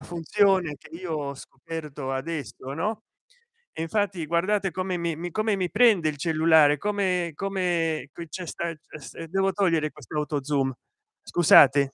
funzione che io ho scoperto adesso, no, e infatti guardate come come mi prende il cellulare, come qui c'è sta devo togliere questo auto zoom, scusate.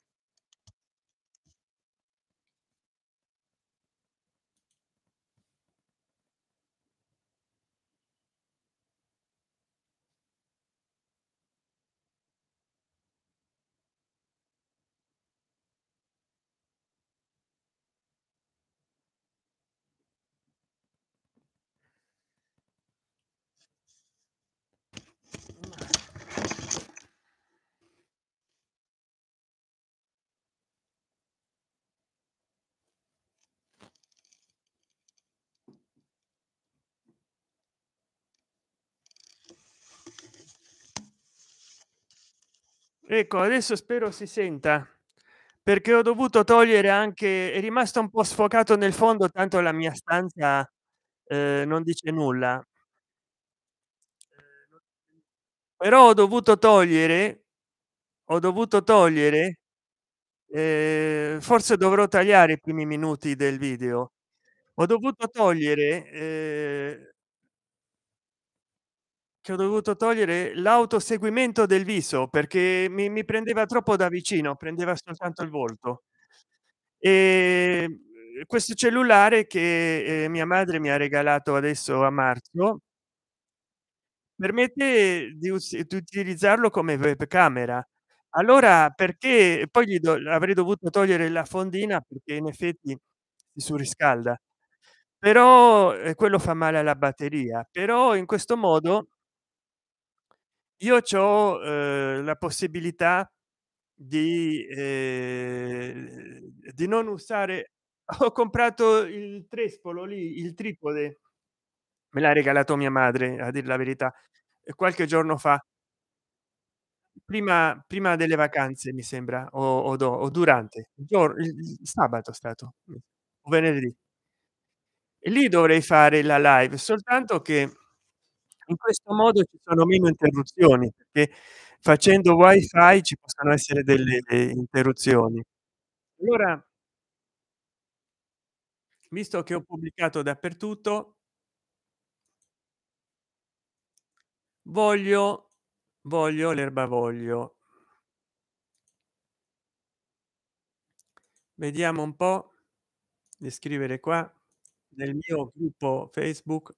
Ecco, adesso spero si senta, perché ho dovuto togliere anche è rimasto un po' sfocato nel fondo, tanto la mia stanza non dice nulla. Però ho dovuto togliere forse dovrò tagliare i primi minuti del video. Ho dovuto togliere che ho dovuto togliere l'autoseguimento del viso perché mi prendeva troppo da vicino, prendeva soltanto il volto. Questo cellulare che mia madre mi ha regalato adesso a marzo permette di utilizzarlo come webcamera. Allora perché poi avrei dovuto togliere la fondina perché in effetti si surriscalda, però quello fa male alla batteria. Però in questo modo io c'ho la possibilità di non usare ho comprato il trespolo lì, il tripode, me l'ha regalato mia madre a dir la verità, qualche giorno fa. Prima delle vacanze mi sembra o durante il sabato è stato, o venerdì. E lì dovrei fare la live, soltanto che in questo modo ci sono meno interruzioni, perché facendo wifi ci possono essere delle interruzioni. Allora, visto che ho pubblicato dappertutto, voglio l'erba voglio. Vediamo un po' di scrivere qua nel mio gruppo Facebook.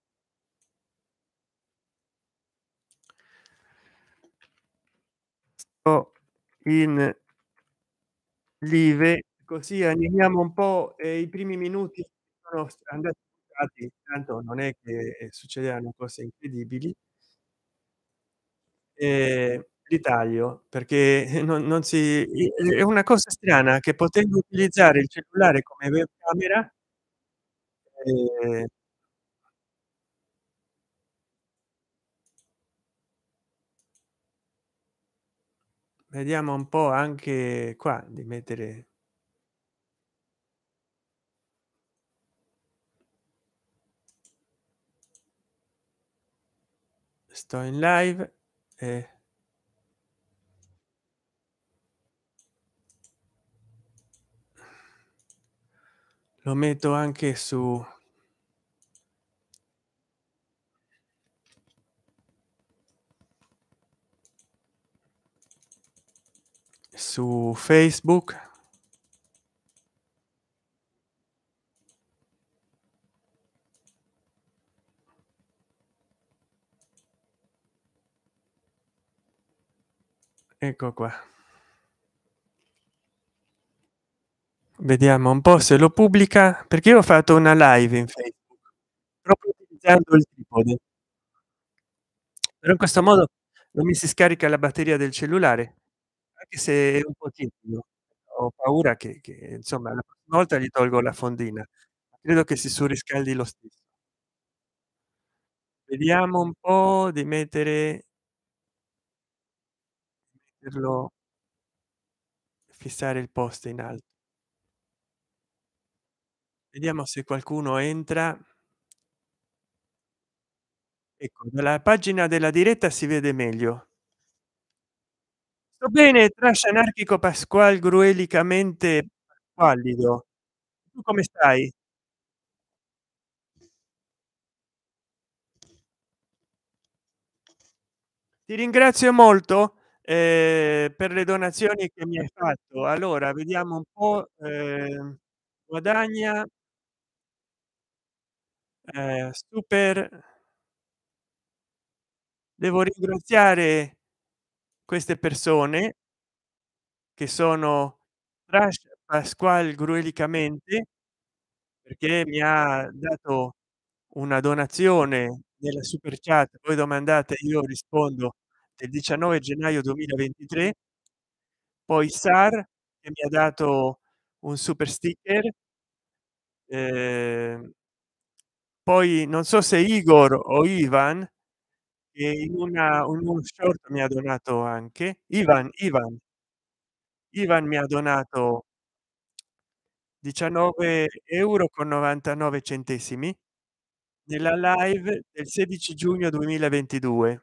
Sto in live, così animiamo un po', i primi minuti sono andati buttati, tanto non è che succederanno cose incredibili. Li taglio perché non si è una cosa strana che potendo utilizzare il cellulare come webcamera, ehm, vediamo un po' anche qua di mettere sto in live e lo metto anche su Facebook. Ecco qua. Vediamo un po' se lo pubblica, perché io ho fatto una live in Facebook proprio utilizzando il tripode. Però in questo modo non mi si scarica la batteria del cellulare, anche se è un po' timido. Ho paura che insomma la prossima volta gli tolgo la fondina. Credo che si surriscaldi lo stesso. Vediamo un po' di metterlo fissare il post in alto. Vediamo se qualcuno entra. Ecco, dalla pagina della diretta si vede meglio. Sto bene, trash anarchico pasqual gruelicamente squallido. Tu come stai? Ti ringrazio molto, per le donazioni che mi hai fatto. Allora vediamo un po', guadagna, super. Devo ringraziare queste persone che sono Trash Pasquale Gruelicamente, perché mi ha dato una donazione nella super chat, voi domandate io rispondo, del 19 gennaio 2023. Poi Sar che mi ha dato un super sticker, ehm, poi non so se Igor o Ivan che in uno short mi ha donato anche Ivan mi ha donato 19 € con 99 centesimi nella live del 16 giugno 2022.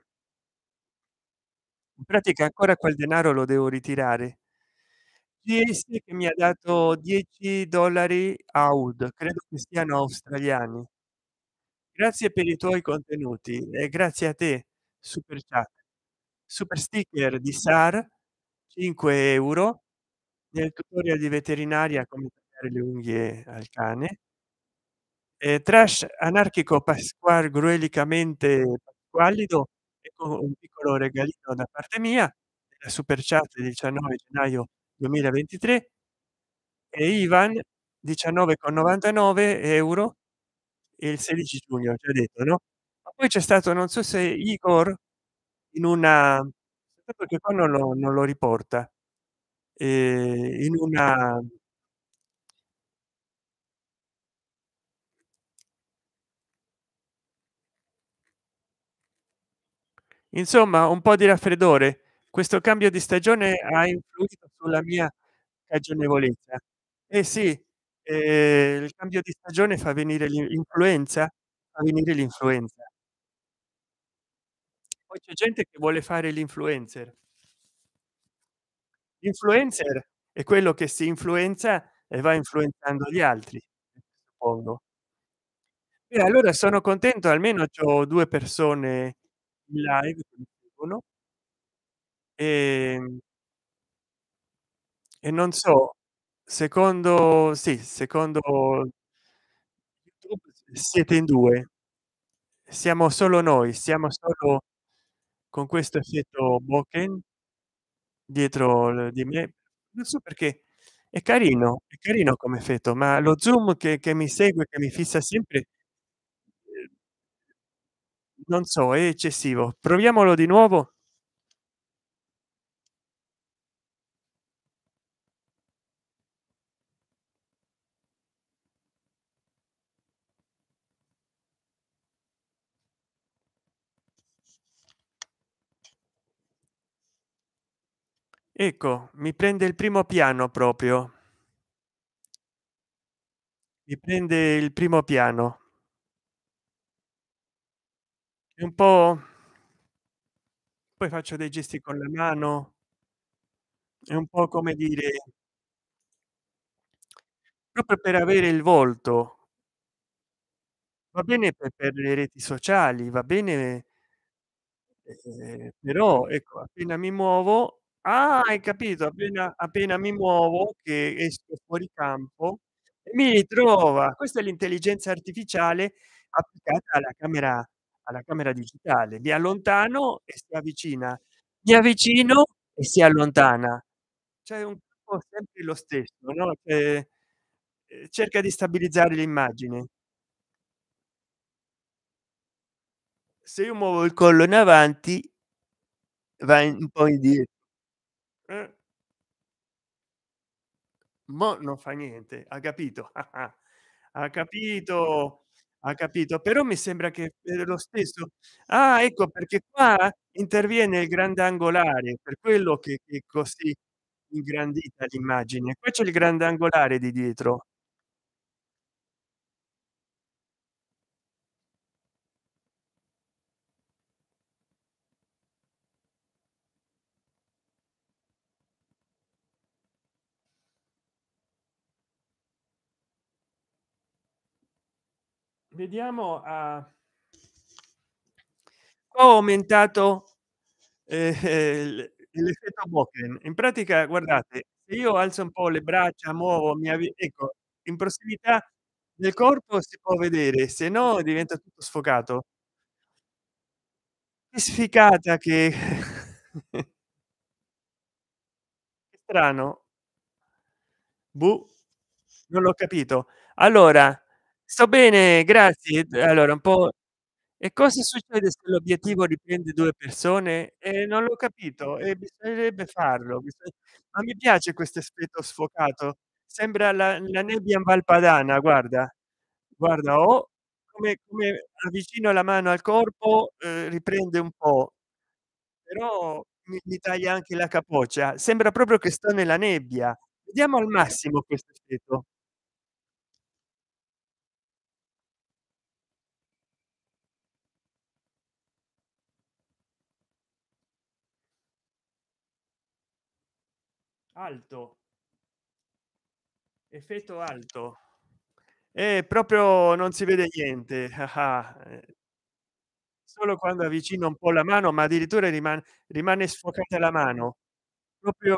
In pratica ancora quel denaro lo devo ritirare. GS che mi ha dato 10 dollari AUD, credo che siano australiani. Grazie per i tuoi contenuti e grazie a te. Super chat, super sticker di Sar 5 € nel tutorial di veterinaria come tagliare le unghie al cane. Trash anarchico Pasquale Gruelicamente Pasquallido, ecco un piccolo regalino da parte mia, nella super chat del 19 gennaio 2023. E Ivan 19,99 € il 16 giugno, ho già detto, no? Ma poi c'è stato, non so se Igor in una, perché qua non lo riporta, in una, insomma un po' di raffreddore. Questo cambio di stagione ha influito sulla mia cagionevolezza. Eh sì, il cambio di stagione fa venire l'influenza, fa venire l'influenza. Poi c'è gente che vuole fare l'influencer. L'influencer è quello che si influenza e va influenzando gli altri, suppongo. E allora sono contento, almeno c'ho 2 persone in live che mi seguono, ehm, e non so, secondo sì, secondo YouTube siete in 2. Siamo solo noi, siamo solo con questo effetto bokeh dietro di me. Non so perché è carino come effetto, ma lo zoom che mi segue, che mi fissa sempre, non so, è eccessivo. Proviamolo di nuovo. Ecco, mi prende il primo piano proprio, mi prende il primo piano. È un po', poi faccio dei gesti con la mano, è un po' come dire, proprio per avere il volto. Va bene per le reti sociali, va bene. Però ecco, appena mi muovo, ah, hai capito, appena mi muovo che esco fuori campo e mi ritrova. Questa è l'intelligenza artificiale applicata alla camera digitale. Mi allontano e si avvicina, mi avvicino e si allontana. C'è un po' sempre lo stesso, no, cerca di stabilizzare l'immagine. Se io muovo il collo in avanti, va un po' indietro. Eh. Mo' non fa niente, ha capito. Ha capito, ha capito, però mi sembra che è lo stesso. Ah, ecco perché qua interviene il grandangolare, per quello che è così ingrandita l'immagine. Qua c'è il grandangolare di dietro. vediamo ho aumentato l'effetto Bokeh. In pratica guardate, se io alzo un po' le braccia, muovo, ecco, in prossimità del corpo si può vedere, se no diventa tutto sfocato. Che sficata che che strano. Boh, non l'ho capito. Allora, sto bene, grazie. Allora un po'. E cosa succede se l'obiettivo riprende 2 persone? Non l'ho capito e bisognerebbe farlo, ma mi piace questo effetto sfocato. Sembra la nebbia in Val Padana, guarda. Guarda, o come avvicino la mano al corpo, riprende un po', però mi taglia anche la capoccia. Sembra proprio che sto nella nebbia. Vediamo al massimo questo effetto. Alto, effetto alto. Proprio non si vede niente. Ah-ah, solo quando avvicino un po' la mano, ma addirittura rimane sfocata la mano. Proprio,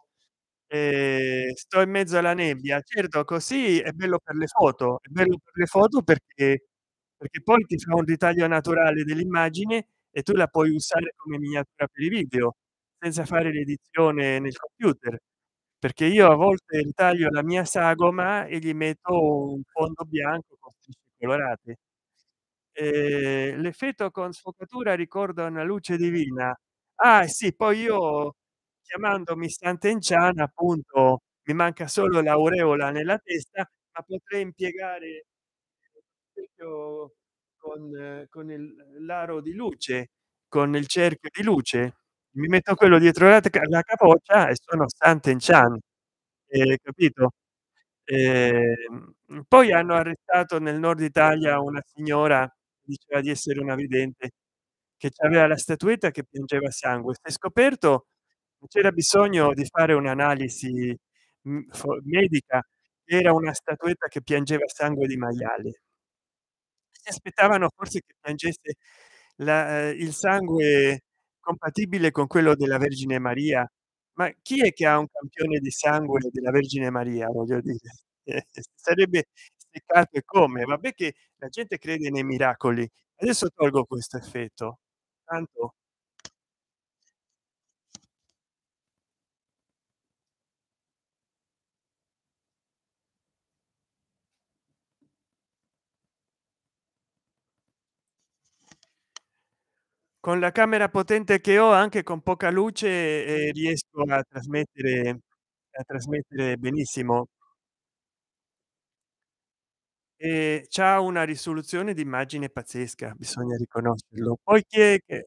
sto in mezzo alla nebbia. Certo, così è bello per le foto, è bello per le foto perché poi ti fa un ritaglio naturale dell'immagine e tu la puoi usare come miniatura per i video, senza fare l'edizione nel computer. Perché io a volte ritaglio la mia sagoma e gli metto un fondo bianco con strisce colorate. L'effetto con sfocatura ricorda una luce divina. Ah sì, poi io chiamandomi Sant'Enchan appunto mi manca solo l'aureola nella testa, ma potrei impiegare specchio con l'aro di luce, con il cerchio di luce. Mi metto quello dietro la capoccia e sono Sant'Enchan, capito? Poi hanno arrestato nel nord Italia una signora, diceva di essere una vidente, che c'aveva la statuetta che piangeva sangue. Si è scoperto che c'era bisogno di fare un'analisi, medica, era una statuetta che piangeva sangue di maiale. Si aspettavano forse che piangesse il sangue compatibile con quello della Vergine Maria. Ma chi è che ha un campione di sangue della Vergine Maria, voglio dire? Sarebbe steccato e come. Vabbè che la gente crede nei miracoli. Adesso tolgo questo effetto. Tanto con la camera potente che ho, anche con poca luce, riesco a trasmettere benissimo. C'ha una risoluzione d'immagine pazzesca, bisogna riconoscerlo. Poi chi è che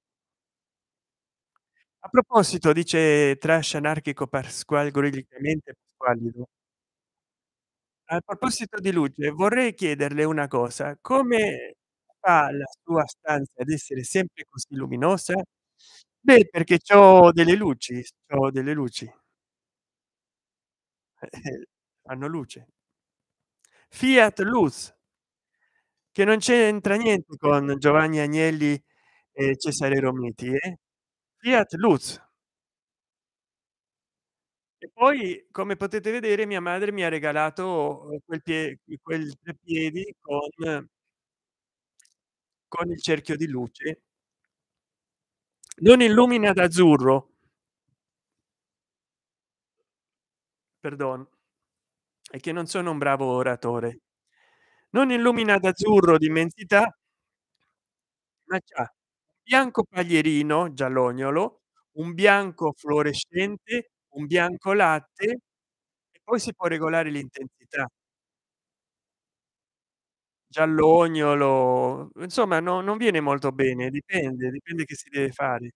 a proposito dice trash anarchico pasqualgoridicamente squallido. A proposito di luce, vorrei chiederle una cosa: come fa la sua stanza ad essere sempre così luminosa? Beh, perché c'ho delle luci, fanno luce. Fiat Luz, che non c'entra niente con Giovanni Agnelli e Cesare Romiti, Fiat Luz. E poi, come potete vedere, mia madre mi ha regalato, quel treppiedi con il cerchio di luce. Non illumina d'azzurro, perdon, è che non sono un bravo oratore. Non illumina d'azzurro d'immensità, ma c'ha un bianco paglierino giallognolo, un bianco fluorescente, un bianco latte e poi si può regolare l'intensità. Giallognolo, insomma non viene molto bene, dipende che si deve fare.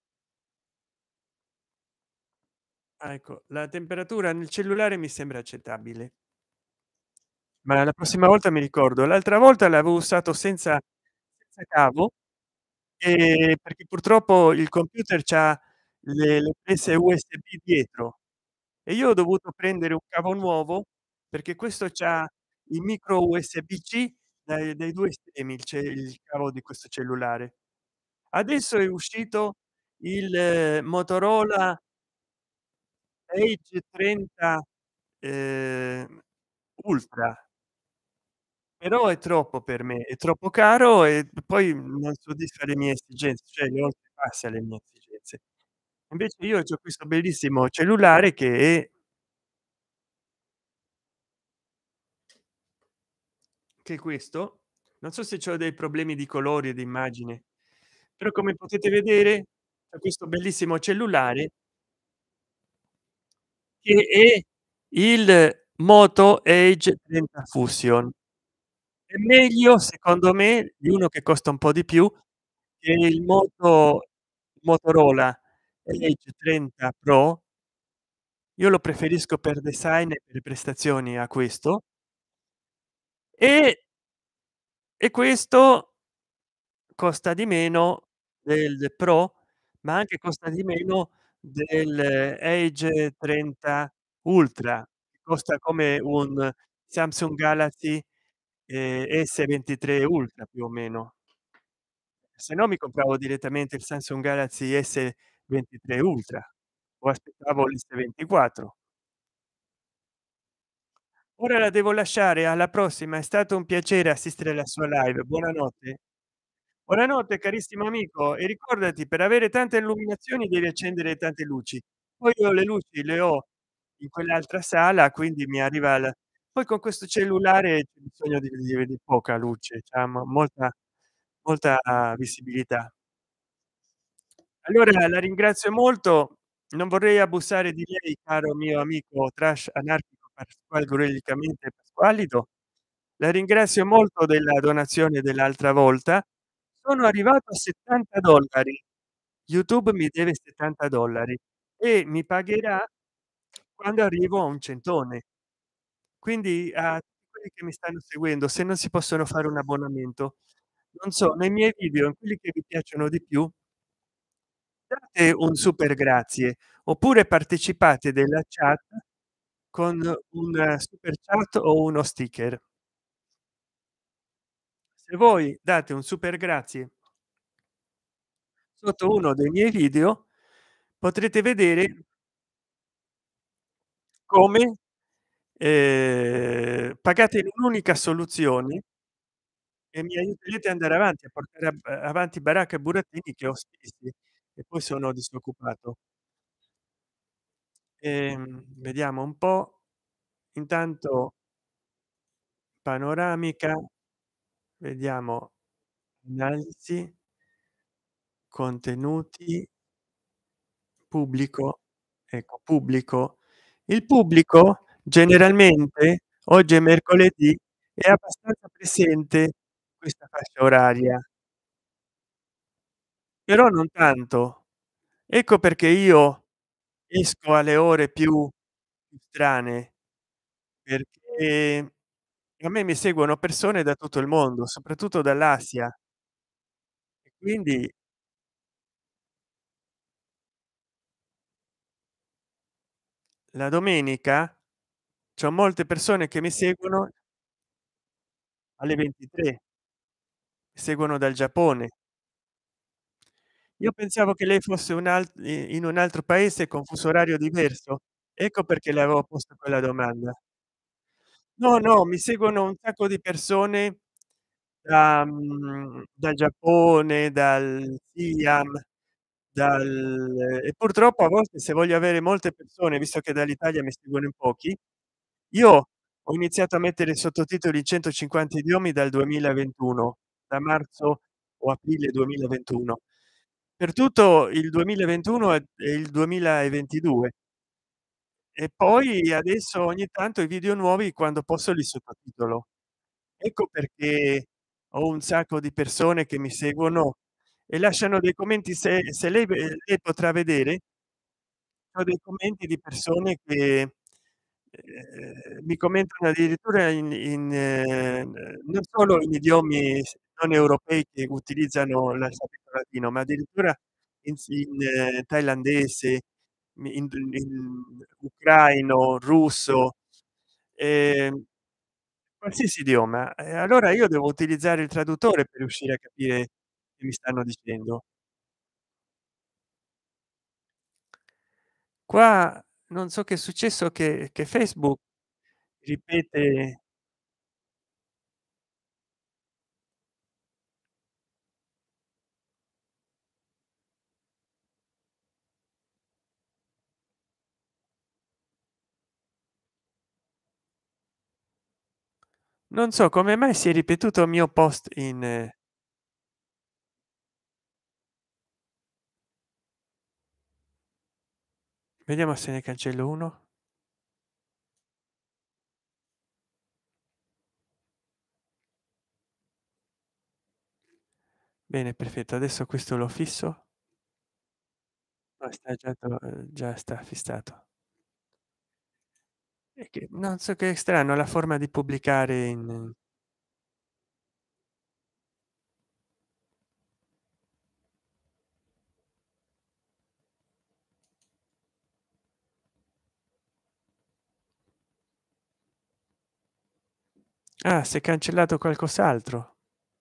Ah, ecco, la temperatura nel cellulare mi sembra accettabile, ma la prossima volta mi ricordo. L'altra volta l'avevo usato senza cavo, perché purtroppo il computer c'ha le prese USB dietro e io ho dovuto prendere un cavo nuovo perché questo c'ha il micro USB-C dai 2 estremi il cavo di questo cellulare. Adesso è uscito il Motorola Edge 30 Ultra, però è troppo per me, è troppo caro e poi non soddisfa le mie esigenze, cioè ne oltrepassa le mie esigenze. Invece io c'ho questo bellissimo cellulare che è questo. Non so se c'ho dei problemi di colori e di immagine, però come potete vedere c'ho questo bellissimo cellulare che è il Moto Edge 30 Fusion. È meglio secondo me di uno che costa un po' di più, che il Motorola Edge 30 Pro. Io lo preferisco per design e per prestazioni a questo, e questo costa di meno del Pro, ma anche costa di meno del Edge 30 Ultra, che costa come un Samsung Galaxy S23 Ultra più o meno. Se no mi compravo direttamente il Samsung Galaxy S23 Ultra o aspettavo l'S24. Ora la devo lasciare, alla prossima, è stato un piacere assistere alla sua live. Buonanotte. Buonanotte carissimo amico, e ricordati, per avere tante illuminazioni devi accendere tante luci. Poi io le luci le ho in quell'altra sala, quindi mi arriva poi con questo cellulare c'è bisogno di poca luce, c'ha molta visibilità. Allora la ringrazio molto, non vorrei abusare di lei, caro mio amico trash anarchico pasqualgoridicamente pasqualido. La ringrazio molto della donazione dell'altra volta. Sono arrivato a 70 dollari. YouTube mi deve 70 dollari e mi pagherà quando arrivo a un centone. Quindi a tutti quelli che mi stanno seguendo, se non si possono fare un abbonamento, non so, nei miei video, in quelli che vi piacciono di più, date un super grazie oppure partecipate della chat con un super chat o uno sticker. Se voi date un super grazie sotto uno dei miei video, potrete vedere come pagate in un'unica soluzione e mi aiuterete ad andare avanti a portare avanti baracca e burattini che ho spesi e poi sono disoccupato. Vediamo un po'. Intanto panoramica, vediamo analisi, contenuti, pubblico, ecco pubblico. Il pubblico generalmente, oggi è mercoledì, è abbastanza presente questa fascia oraria, però non tanto. Ecco perché io esco alle ore più strane, perché a me mi seguono persone da tutto il mondo, soprattutto dall'Asia, e quindi la domenica c'ho molte persone che mi seguono alle 23, seguono dal Giappone. Io pensavo che lei fosse in un altro paese con fuso orario diverso, ecco perché le avevo posto quella domanda. No, no, mi seguono un sacco di persone dal Giappone, dal Siam, e purtroppo a volte se voglio avere molte persone, visto che dall'Italia mi seguono in pochi, io ho iniziato a mettere i sottotitoli in 150 idiomi dal 2021, da marzo o aprile 2021, per tutto il 2021 e il 2022, e poi adesso ogni tanto i video nuovi quando posso li sottotitolo. Ecco perché ho un sacco di persone che mi seguono e lasciano dei commenti. Se lei potrà vedere, ho dei commenti di persone che mi commentano addirittura non solo in idiomi non europei che utilizzano l'alfabeto latino, ma addirittura in thailandese, in ucraino, russo. ehm qualsiasi idioma, e allora io devo utilizzare il traduttore per riuscire a capire che mi stanno dicendo. Qua non so che è successo, che Facebook ripete. Non so come mai si è ripetuto il mio post in vediamo se ne cancello uno. Bene, perfetto, adesso questo lo fisso. No, sta già già sta fissato. E che non so, che è strano la forma di pubblicare in ah, si è cancellato qualcos'altro.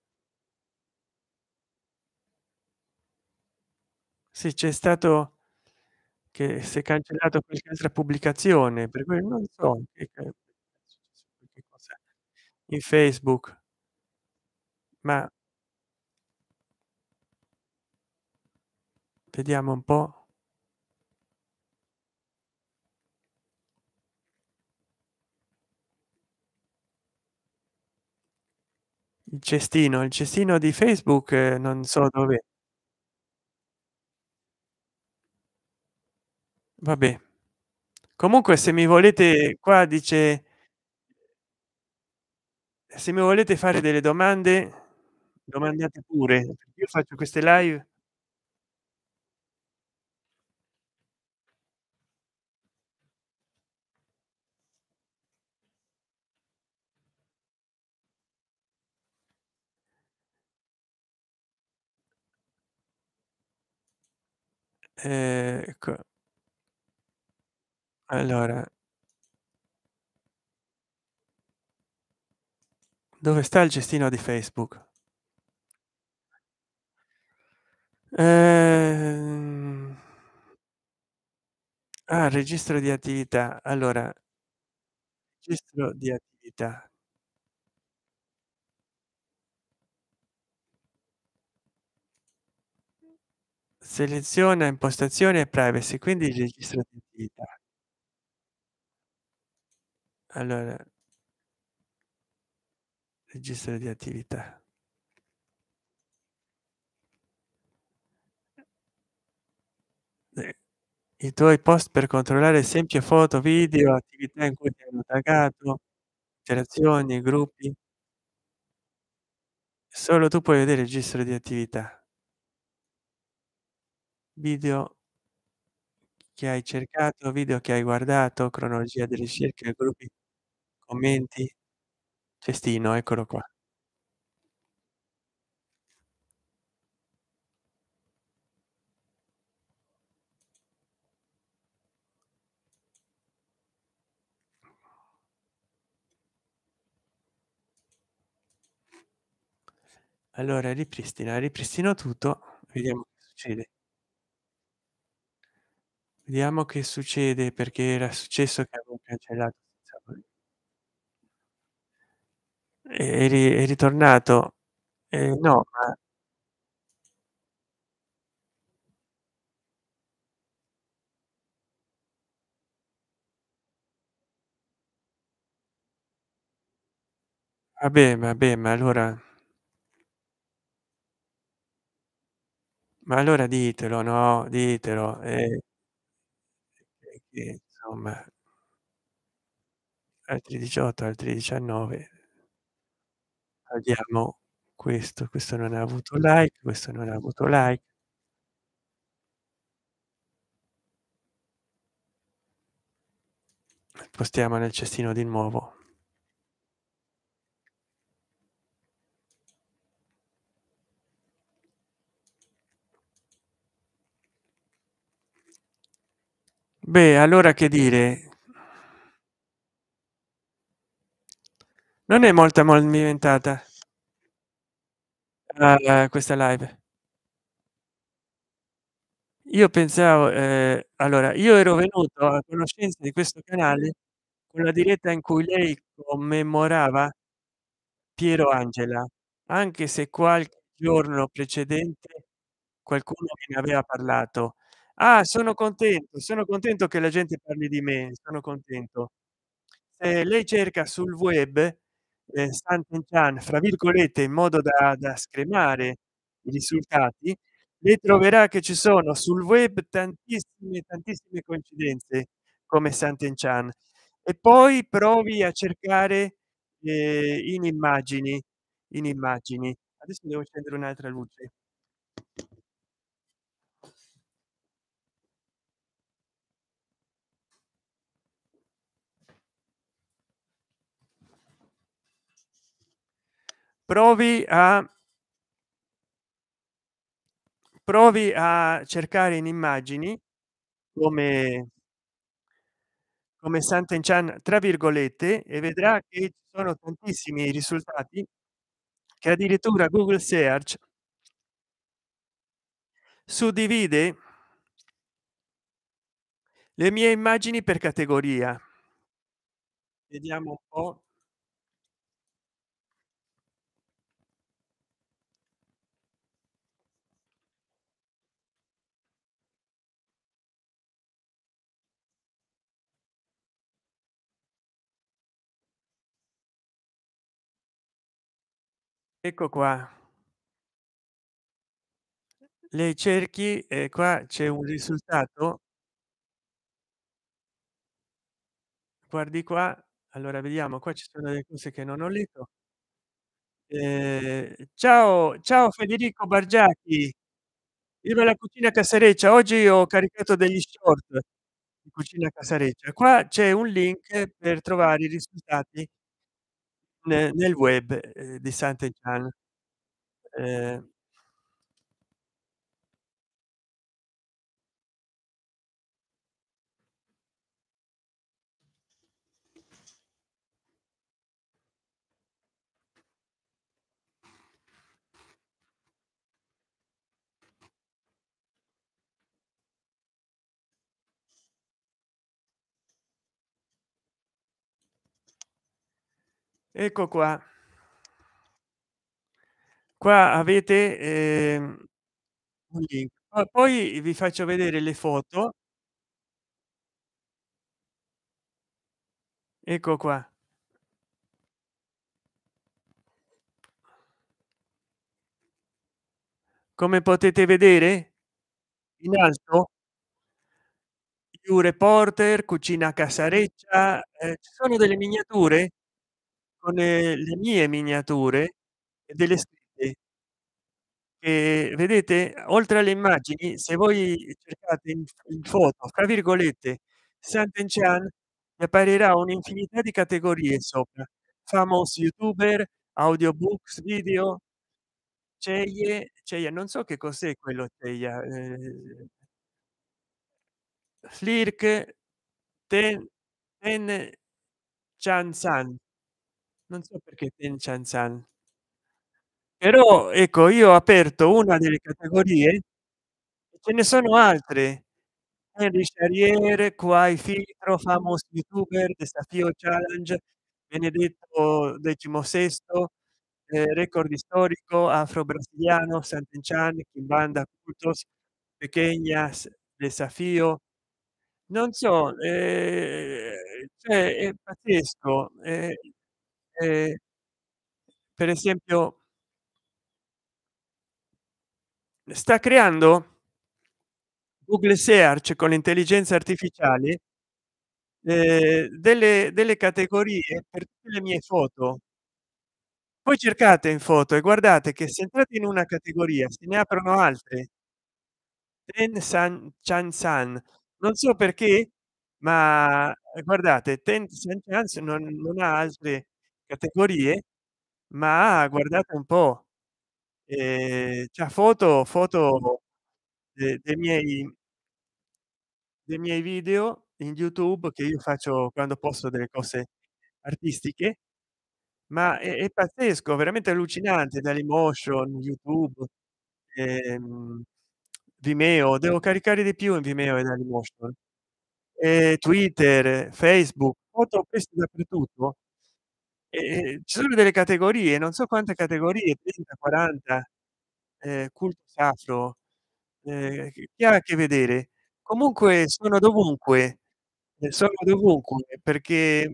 Sì, c'è stato che si è cancellato qualche altra pubblicazione, per cui non so che è successo qualche cosa in Facebook, ma vediamo un po'. Il cestino di Facebook, non so dove. Vabbè, comunque se mi volete qua dice se mi volete fare delle domande, domandate pure. Io faccio queste live. Ecco, allora, dove sta il cestino di Facebook? Ehm, registro di attività. Allora, registro di attività. Seleziona impostazioni e privacy, quindi il registro di attività. Allora, registro di attività. Eh, I tuoi post per controllare esempio foto, video, attività in cui ti hanno taggato, interazioni, gruppi. Solo tu puoi vedere il registro di attività. Video che hai cercato, video che hai guardato, cronologia delle ricerche, gruppi, commenti, cestino, eccolo qua. Allora ripristino tutto, vediamo che succede. Vediamo che succede, perché era successo che avevo cancellato senza voler. È ritornato. No, ma vabbè, ma allora ditelo, no, ditelo, che insomma altri 18, altri 19. Togliamo questo non ha avuto like, questo non ha avuto like. Postiamo nel cestino di nuovo. Beh, allora che dire? Non è molto movimentata questa live. Io pensavo allora io ero venuto a conoscenza di questo canale con la diretta in cui lei commemorava Piero Angela, anche se qualche giorno precedente qualcuno me ne aveva parlato. Ah, sono contento che la gente parli di me, sono contento. Se lei cerca sul web Sant'Enchan fra virgolette in modo da scremare i risultati, lei troverà che ci sono sul web tantissime coincidenze come Sant'Enchan. E poi provi a cercare in immagini. Adesso devo accendere un'altra luce. Provi a cercare in immagini come Sant'Enchan tra virgolette e vedrà che ci sono tantissimi risultati che addirittura Google Search suddivide le mie immagini per categoria. Vediamo un po'. Ecco qua. Le cerchi e qua c'è un risultato. Guardi qua. Allora vediamo, qua ci sono delle cose che non ho letto. Ciao, ciao Federico Bargiacchi. Viva la cucina casareccia. Oggi ho caricato degli short di cucina casareccia. Qua c'è un link per trovare i risultati nel web di Sant'Enchan. Eh, ecco qua. Qua avete un link. Poi vi faccio vedere le foto. Ecco qua. Come potete vedere in alto più reporter, cucina casareccia, ci sono delle miniature con le mie miniature e delle scritte vedete oltre alle immagini, se voi cercate in foto fra virgolette Sant'Enchan vi apparirà un'infinità di categorie sopra: famous youtuber, audiobooks, video, ceie, non so che cos'è quello ceia, flirk, ten ten chan san, non so perché ten chan san. Però ecco io ho aperto una delle categorie e ce ne sono altre. Henry Charriere, Quai Filtro, Famous Youtuber, Desafio Challenge, Benedetto XVI, record storico, afro brasiliano, Sant'Enchan, Kimbanda, Cultos, Pequeñas, Desafio. Non so, cioè è pazzesco. Ehm, per esempio sta creando Google Search con l'intelligenza artificiale delle categorie per tutte le mie foto. Poi cercate in foto e guardate che se entrate in una categoria se ne aprono altre. Ten San Chan San, non so perché, ma guardate Ten San Chans non ha altre categorie, ma guardate un po', c'ha foto dei miei video in YouTube che io faccio quando posto delle cose artistiche. ma è pazzesco, veramente allucinante, Dailymotion, YouTube, ehm, Vimeo, devo caricare di più in Vimeo e Dailymotion, Twitter, Facebook, foto queste dappertutto. Ci sono delle categorie, non so quante categorie, 30, 40, culto sacro, che ha a che vedere? Comunque sono dovunque perché,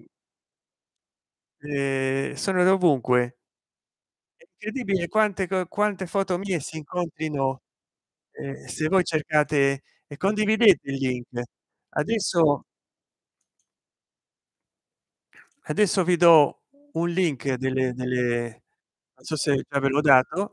sono dovunque. È incredibile quante foto mie si incontrino, se voi cercate e condividete il link. Adesso adesso vi do un link delle non so se già ve l'ho dato.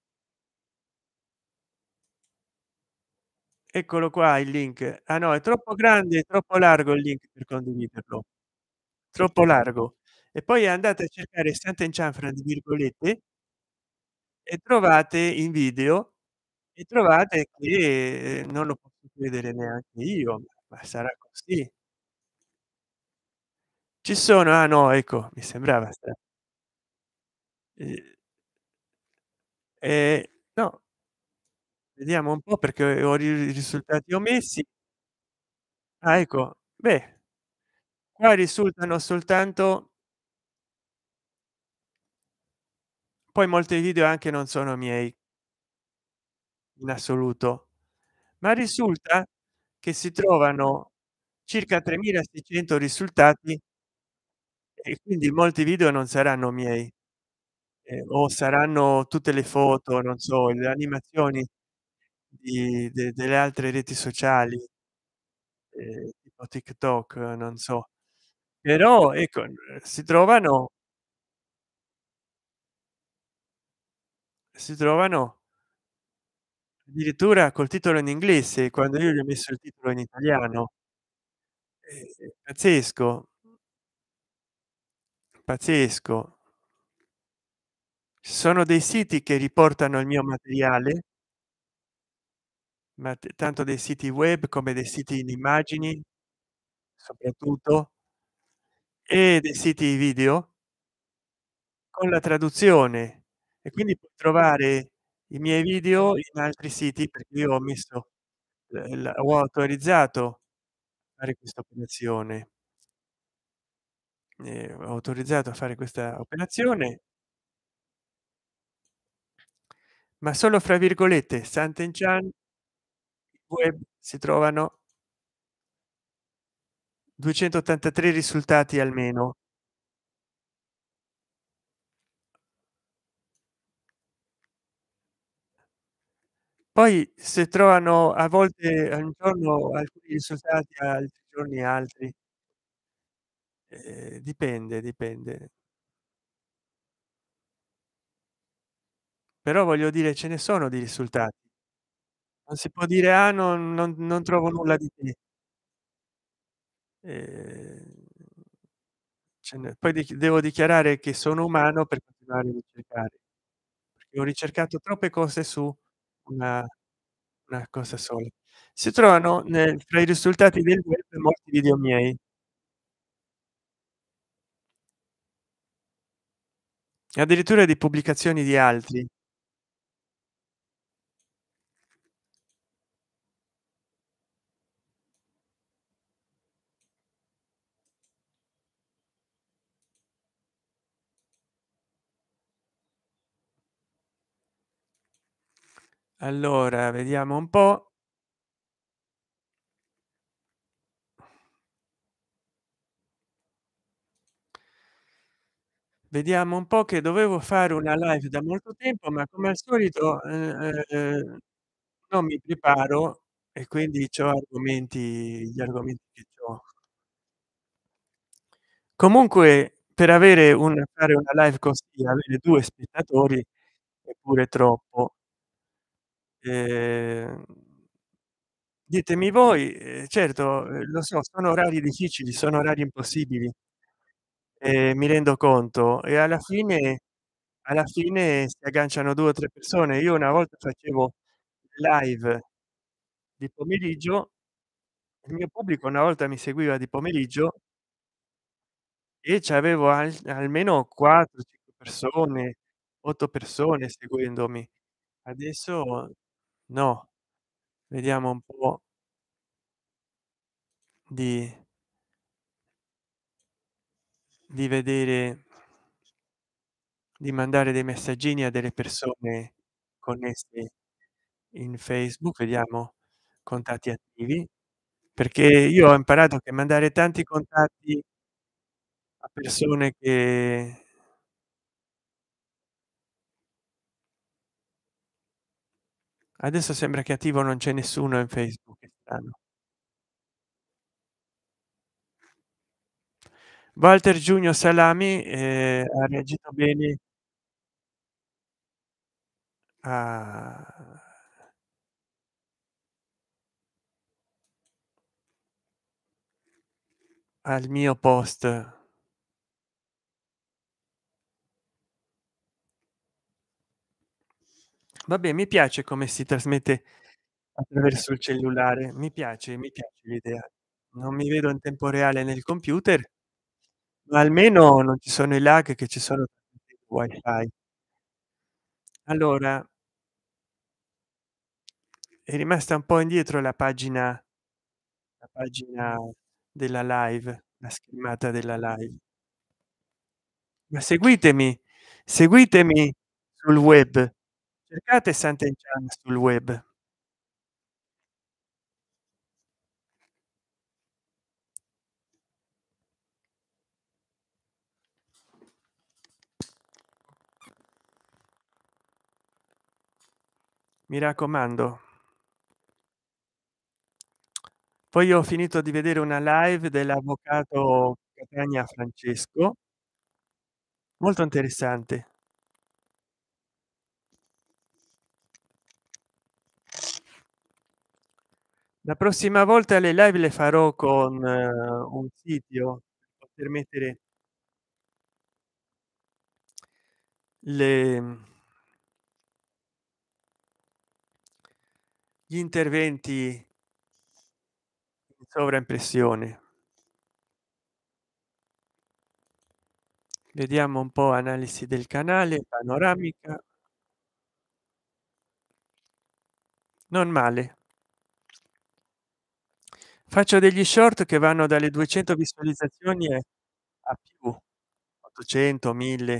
Eccolo qua il link. Ah no, è troppo grande, è troppo largo il link per condividerlo, troppo largo. E poi andate a cercare Sant'Enchan fra di virgolette e trovate in video e trovate che, non lo posso credere neanche io, ma sarà così. Ci sono ah no, ecco, mi sembrava ehm, no, vediamo un po' perché ho i risultati omessi. Ah ecco, beh, qua risultano soltanto poi molti video anche non sono miei in assoluto, ma risulta che si trovano circa 3600 risultati e quindi molti video non saranno miei, o saranno tutte le foto, non so, le animazioni di delle altre reti sociali, tipo TikTok, non so. Però ecco, si trovano addirittura col titolo in inglese quando io gli ho messo il titolo in italiano. Pazzesco, pazzesco. Ci sono dei siti che riportano il mio materiale, ma tanto dei siti web come dei siti in immagini soprattutto e dei siti video con la traduzione e quindi puoi trovare i miei video in altri siti perché io ho messo ho autorizzato a fare questa operazione, ho autorizzato a fare questa operazione, ma solo fra virgolette Sant'Enchan web si trovano 283 risultati almeno. Poi se trovano a volte un giorno alcuni risultati, altri giorni altri, dipende, dipende. Però voglio dire ce ne sono di risultati. Non si può dire: "Ah, non trovo nulla di te." Ehm, ce n'è poi devo dichiarare che sono umano per continuare a ricercare, perché ho ricercato troppe cose su una una cosa sola. Si trovano fra i risultati del web molti video miei, addirittura di pubblicazioni di altri. Allora, vediamo un po'. Vediamo un po' che dovevo fare una live da molto tempo, ma come al solito, non mi preparo e quindi c'ho argomenti gli argomenti che c'ho. Comunque per avere un fare una live così, avere 2 spettatori è pure troppo. Ehm, ditemi voi, certo, lo so, sono orari difficili, sono orari impossibili, mi rendo conto e alla fine si agganciano 2 o 3 persone. Io una volta facevo live di pomeriggio, il mio pubblico una volta mi seguiva di pomeriggio e c'avevo almeno 4 5 persone, 8 persone seguendomi. Adesso no. Vediamo un po' di vedere, di mandare dei messaggini a delle persone connesse in Facebook. Vediamo contatti attivi, perché io ho imparato che mandare tanti contatti a persone che adesso sembra che attivo non c'è nessuno in Facebook, è strano. Walter Junior Salami ha reagito bene a al mio post. Vabbè, mi piace come si trasmette attraverso il cellulare, mi piace l'idea. Non mi vedo in tempo reale nel computer, ma almeno non ci sono i lag che ci sono wifi. Allora, è rimasta un po' indietro la pagina della live, la schermata della live. Ma seguitemi, seguitemi sul web, cercate Sant'Enchan sul web. Mi raccomando. Poi ho finito di vedere una live dell'avvocato Catania Francesco, molto interessante. La prossima volta le live le farò con un sito per poter mettere le gli interventi in sovraimpressione. Vediamo un po', analisi del canale, panoramica, non male. Faccio degli short che vanno dalle 200 visualizzazioni a più 800 1000.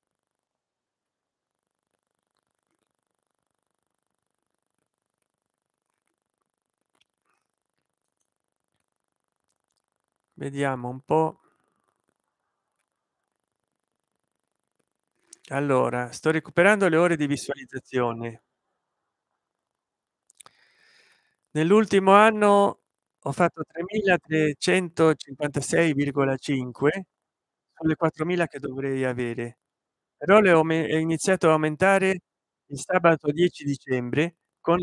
Vediamo un po'. Allora, sto recuperando le ore di visualizzazione. Nell'ultimo anno ho fatto 3356,5 sulle 4000 che dovrei avere, però le ho iniziato a aumentare il sabato 10 dicembre con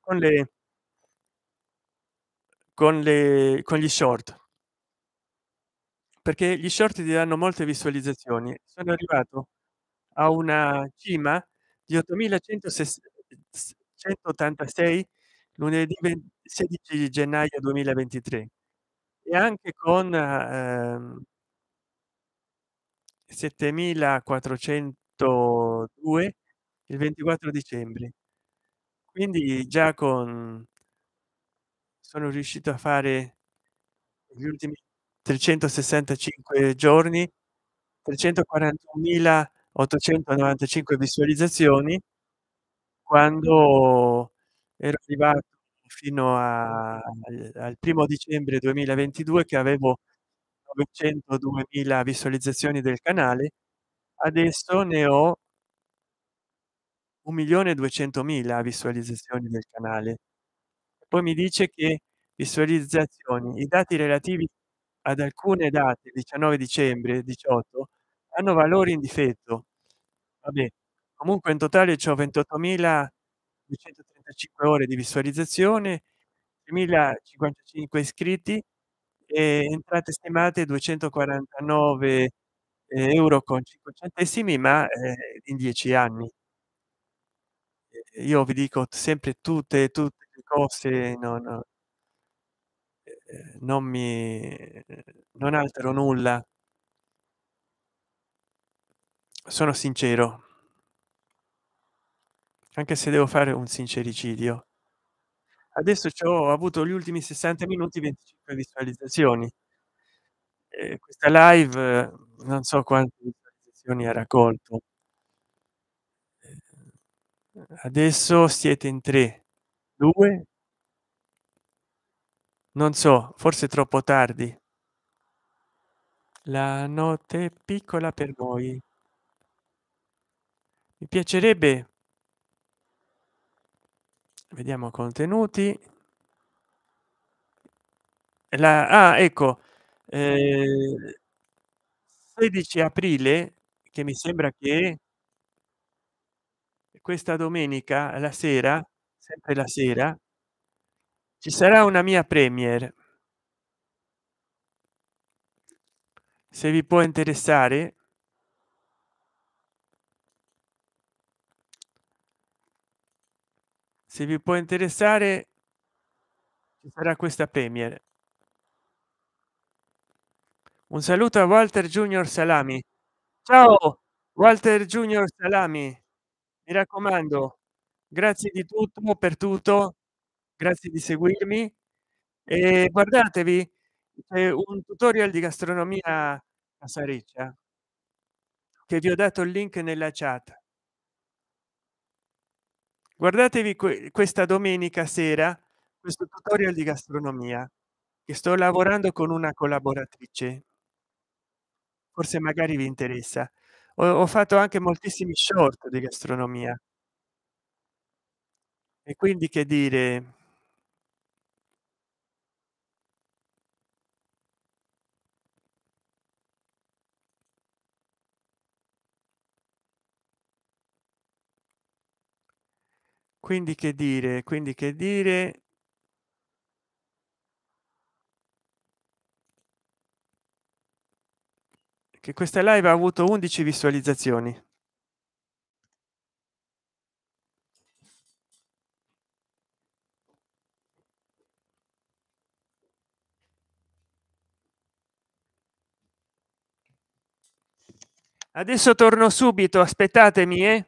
con gli short, perché gli short ti danno molte visualizzazioni. Sono arrivato a una cima di 8186 lunedì 16 gennaio 2023, e anche con 7402 il 24 dicembre. Quindi già con sono riuscito a fare gli ultimi 365 giorni 341.895 visualizzazioni, quando ero arrivato fino al primo dicembre 2022 che avevo 902.000 visualizzazioni del canale. Adesso ne ho 1.200.000 visualizzazioni del canale. Poi mi dice che visualizzazioni, i dati relativi ad alcune date 19 dicembre 18 hanno valori in difetto. Vabbè, comunque in totale c'ho 28.235 ore di visualizzazione, 3055 iscritti e entrate stimate 249 euro con 5 centesimi, ma in 10 anni. Io vi dico sempre tutte le cose, non mi non altero nulla. sono sincero, anche se devo fare un sincericidio. Adesso c'ho avuto gli ultimi 60 minuti 25 visualizzazioni. Questa live non so quante visualizzazioni ha raccolto. Adesso siete in 3, 2, non so, forse troppo tardi. La notte è piccola per noi. Mi piacerebbe, vediamo contenuti. Ecco, ehm, 16 aprile, che mi sembra che questa domenica la sera, sempre la sera, ci sarà una mia premiere. Se vi può interessare, se vi può interessare, ci sarà questa premiere. Un saluto a Walter Junior Salami. Ciao Walter Junior Salami, mi raccomando, grazie di tutto per tutto, grazie di seguirmi e guardatevi, c'è un tutorial di gastronomia a Sareccia, che vi ho dato il link nella chat. Guardatevi questa domenica sera questo tutorial di gastronomia, che sto lavorando con una collaboratrice, forse magari vi interessa. Ho fatto anche moltissimi short di gastronomia e quindi che dire, quindi che dire, che questa live ha avuto 11 visualizzazioni. Adesso torno subito, aspettatemi, eh.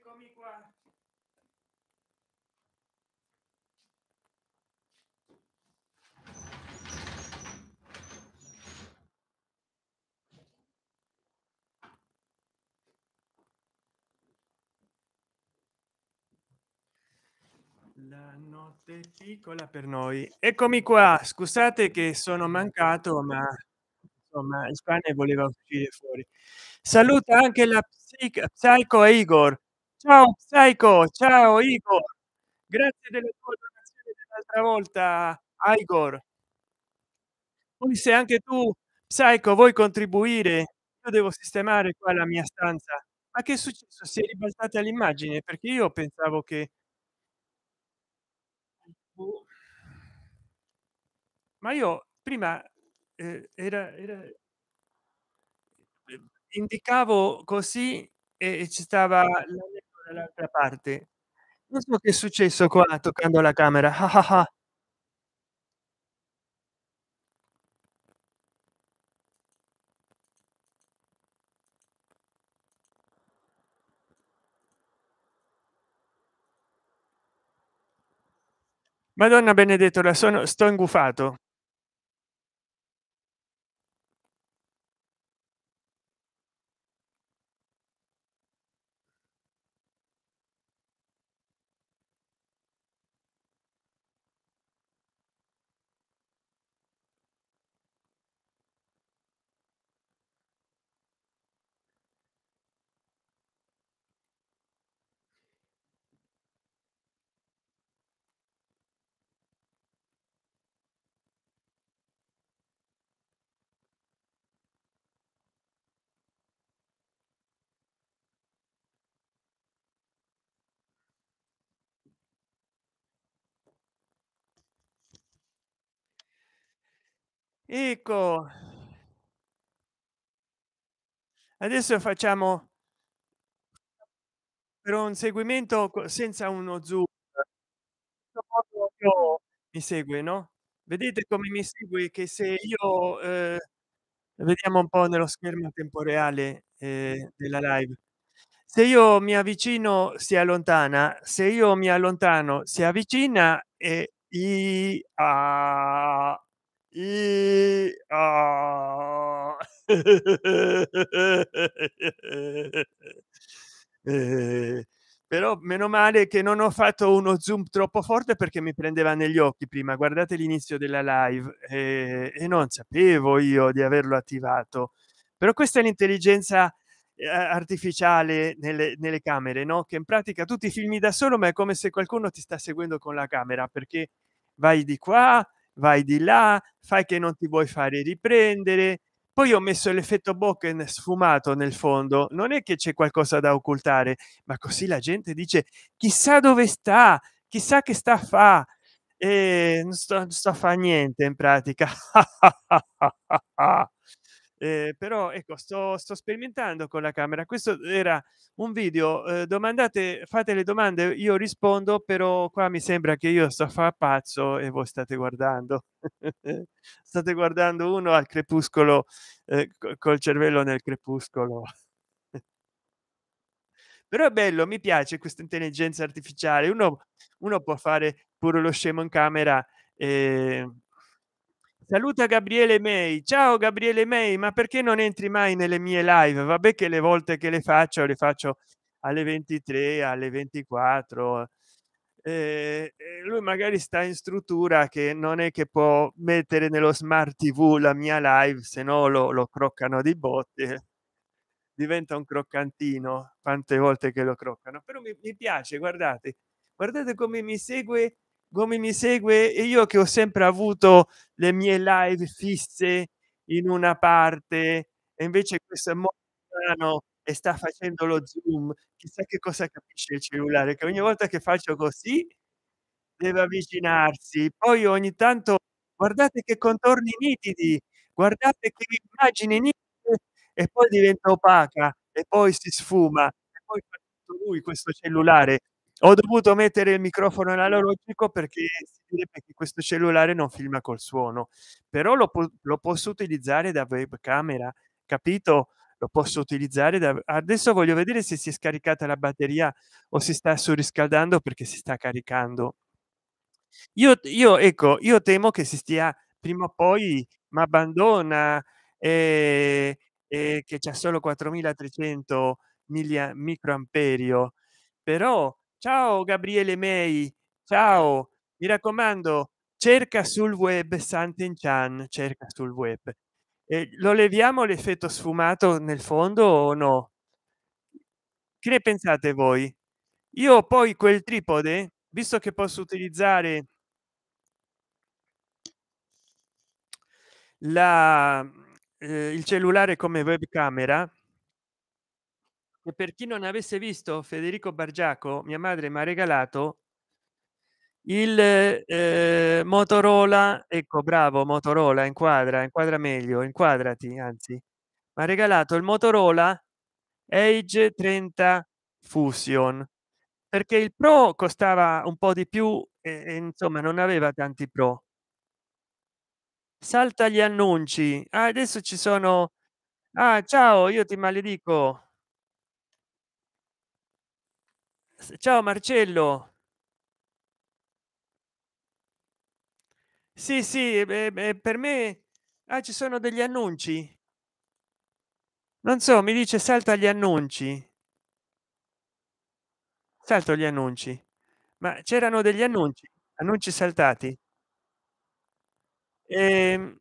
eccomi qua. La notte è piccola per noi. Eccomi qua. Scusate che sono mancato, ma insomma il cane voleva uscire fuori. Saluta anche la Psycho e Igor. Ciao Psycho, ciao Igor. Grazie delle tue donazioni dell'altra volta, Igor. Poi se anche tu, Psycho, vuoi contribuire, io devo sistemare qua la mia stanza. Ma che è successo? Si è ribaltata l'immagine perché io pensavo che boh. Ma io prima era indicavo così e ci stava l'anello dall'altra parte. Non so che è successo qua toccando la camera. Ah, ah, ah. Madonna benedetto, la sono sto ingufato. Ecco, adesso facciamo per un seguimento senza uno zoom. Mi segue, no? Vedete come mi segue che se io vediamo un po' nello schermo a tempo reale della live. Se io mi avvicino si allontana, se io mi allontano si avvicina e Eh, però meno male che non ho fatto uno zoom troppo forte perché mi prendeva negli occhi prima. Guardate l'inizio della live e non sapevo io di averlo attivato. Però questa è l'intelligenza artificiale nelle camere, no? Che in pratica tu ti filmi da solo ma è come se qualcuno ti sta seguendo con la camera perché vai di qua, vai di là, fai che non ti vuoi fare riprendere. Poi ho messo l'effetto Boken sfumato nel fondo, non è che c'è qualcosa da occultare, ma così la gente dice chissà dove sta, chissà che sta a fa e non sto a fa niente in pratica. Però ecco sto sperimentando con la camera. Questo era un video domandate, fate le domande, io rispondo, però qua mi sembra che io sto a fa pazzo e voi state guardando state guardando uno al crepuscolo col cervello nel crepuscolo. Però è bello, mi piace questa intelligenza artificiale. Uno può fare pure lo scemo in camera. Saluta Gabriele May. Ciao Gabriele May, ma perché non entri mai nelle mie live? Vabbè che le volte che le faccio alle 23, alle 24. Lui magari sta in struttura che non è che può mettere nello smart TV la mia live, se no lo croccano di botte, diventa un croccantino quante volte che lo croccano. Però mi piace, guardate, guardate come mi segue e io che ho sempre avuto le mie live fisse in una parte e invece questo è molto strano e sta facendo lo zoom. Chissà che cosa capisce il cellulare, che ogni volta che faccio così deve avvicinarsi. Poi ogni tanto guardate che contorni nitidi, guardate che immagini nitide e poi diventa opaca e poi si sfuma e poi fa tutto lui questo cellulare. Ho dovuto mettere il microfono analogico perché si direbbe che questo cellulare non filma col suono, però lo posso utilizzare da webcamera, capito? lo posso utilizzare da adesso. Voglio vedere se si è scaricata la batteria o si sta surriscaldando, perché si sta caricando. Io ecco, io temo che si stia prima o poi m'abbandona, che c'ha solo 4300 microamperio. Però ciao Gabriele May, ciao, mi raccomando, cerca sul web Sant'Enchan, cerca sul web. Lo leviamo l'effetto sfumato nel fondo o no? Che ne pensate voi? Io poi quel tripode, visto che posso utilizzare la il cellulare come webcamera, e per chi non avesse visto, Federico Bargiaco, mia madre m'ha regalato il Motorola, ecco bravo Motorola, inquadra meglio, inquadrati, anzi m'ha regalato il Motorola Edge 30 Fusion, perché il Pro costava un po' di più e insomma non aveva tanti pro. Salta gli annunci. Ah, adesso ci sono. Ah, ciao, io ti maledico. Ciao Marcello. Sì, sì, per me. Ah, ci sono degli annunci. Non so, mi dice salta gli annunci. Salto gli annunci. Ma c'erano degli annunci, annunci saltati. Ehm,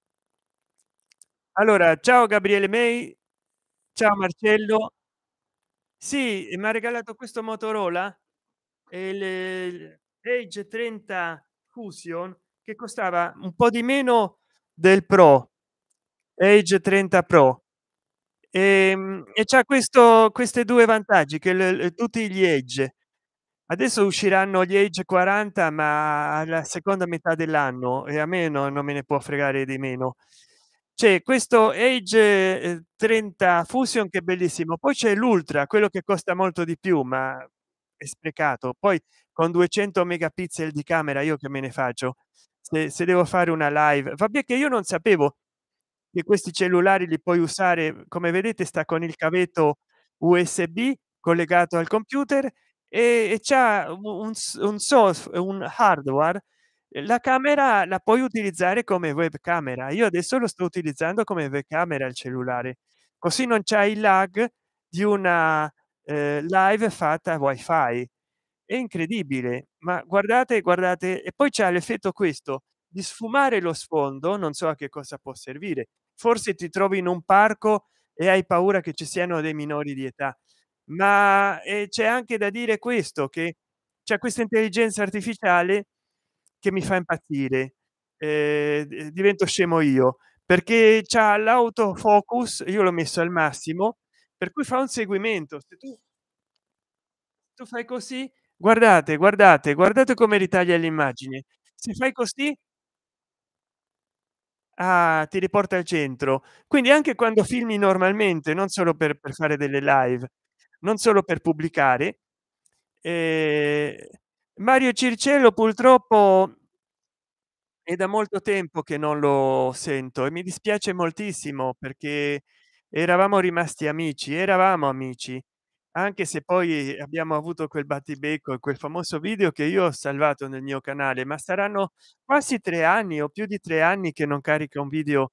allora, ciao Gabriele May, ciao Marcello. Sì, e m'ha regalato questo Motorola, il Edge 30 Fusion, che costava un po' di meno del Pro, Edge 30 Pro. E c'ha questo queste 2 vantaggi, che tutti gli Edge adesso usciranno gli Edge 40, ma alla seconda metà dell'anno, e a me non me ne può fregare di meno. C'è questo Edge 30 Fusion che è bellissimo, poi c'è l'Ultra, quello che costa molto di più, ma è sprecato. Poi con 200 megapixel di camera, io che me ne faccio se devo fare una live? Vabbè, che io non sapevo che questi cellulari li puoi usare, come vedete sta con il cavetto USB collegato al computer, e c'ha un hardware. La camera la puoi utilizzare come webcamera. Io adesso lo sto utilizzando come webcamera il cellulare, così non c'hai il lag di una live fatta wifi. È incredibile, ma guardate, guardate, e poi c'è l'effetto questo di sfumare lo sfondo. Non so a che cosa può servire. Forse ti trovi in un parco e hai paura che ci siano dei minori di età, ma c'è anche da dire questo, che c'è questa intelligenza artificiale che mi fa impazzire. Divento scemo io, perché c'ha l'autofocus, io l'ho messo al massimo, per cui fa un seguimento. Se tu fai così, guardate, guardate, guardate come ritaglia l'immagine. Se fai così, ah, ti riporta al centro. Quindi anche quando filmi normalmente, non solo per fare delle live, non solo per pubblicare. ehm, Mario Circello purtroppo è da molto tempo che non lo sento e mi dispiace moltissimo, perché eravamo amici, anche se poi abbiamo avuto quel battibecco e quel famoso video che io ho salvato nel mio canale. Ma saranno quasi 3 anni o più di 3 anni che non carica un video